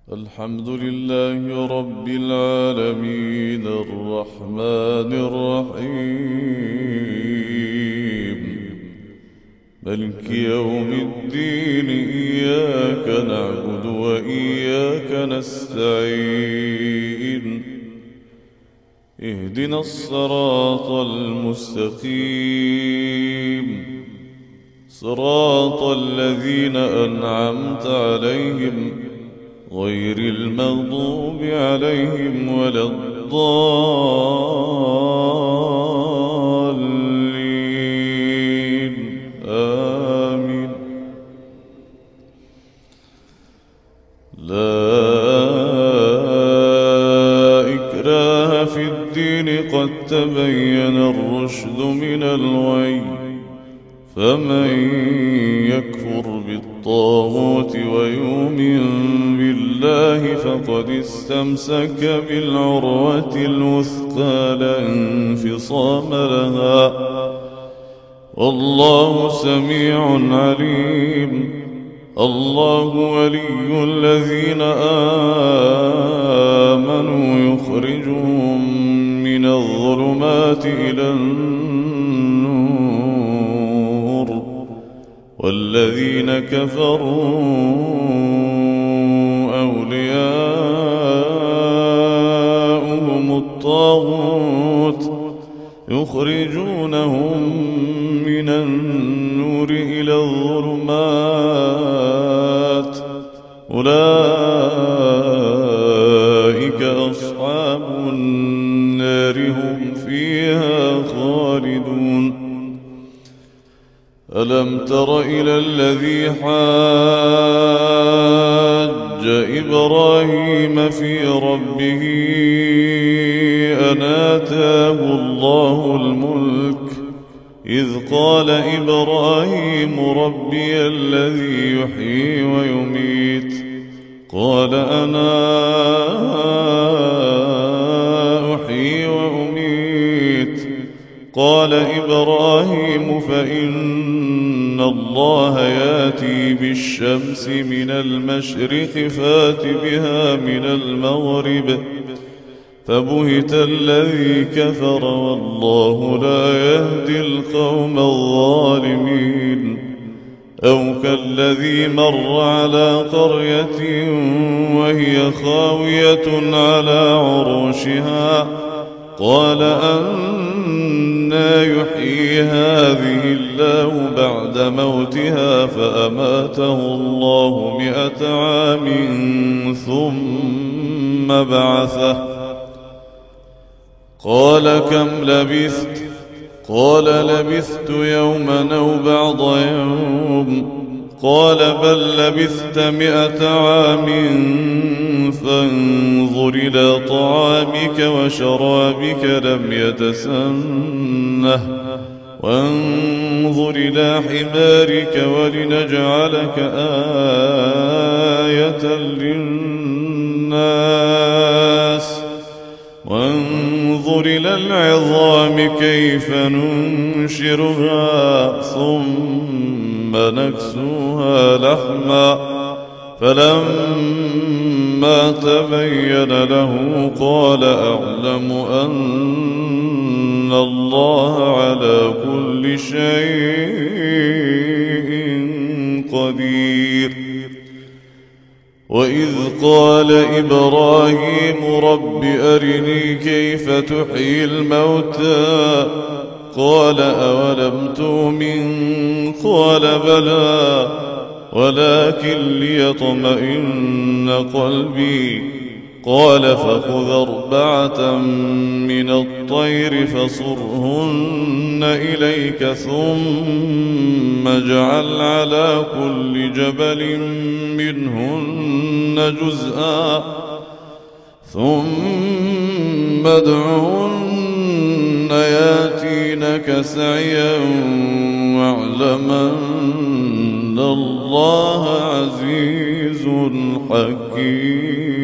الحمد لله رب العالمين الرحمن الرحيم مالك يوم الدين إياك نعبد وإياك نستعين اهدنا الصراط المستقيم صراط الذين أنعمت عليهم غير المغضوب عليهم ولا الضالين آمين. لا إكراه في الدين قد تبين الرشد من الغي فمن يكفر بالطاغوت ويؤمن بالله فقد استمسك بالعروة الوثقى لا انفصام لها والله سميع عليم. الله ولي الذين آمنوا يخرجهم من الظلمات إلى النور والذين كفروا أولياؤهم الطاغوت يخرجونهم من النور إلى الظلمات أولئك أصحاب النار هم فيها خالدون. ألم تر إلى الذي حاج إبراهيم في ربه أن آتاه الله الملك إذ قال إبراهيم ربي الذي يحيي ويميت قال أنا أحيي وأميت قال إبراهيم فإن الله ياتي بالشمس من المشرق فات بها من المغرب فبهت الذي كفر والله لا يهدي القوم الظالمين. أو كالذي مر على قرية وهي خاوية على عروشها قال أنى يحيي هذه الله بعد موتها فأماته الله 100 عام ثم بعثه قال كم لبثت قال لبثت يوما أو بعض يوم قال بل لبثت 100 عام فانظر إلى طعامك وشرابك لم يتسنه وانظر إلى حمارك ولنجعلك آية للناس وانظر إلى العظام كيف ننشرها ثم نكسوها لحما فلما تبين له قال أعلم أن الله على كل شيء قدير. وإذ قال إبراهيم رب أرني كيف تحيي الموتى قال أولم تؤمن قال بلى ولكن ليطمئن قلبي قال فخذ 4 من الطير فصرهن إليك ثم اجعل على كل جبل منهن جزءا ثم ادعهن ياتينك سعيا واعلم أن الله عزيز حكيم.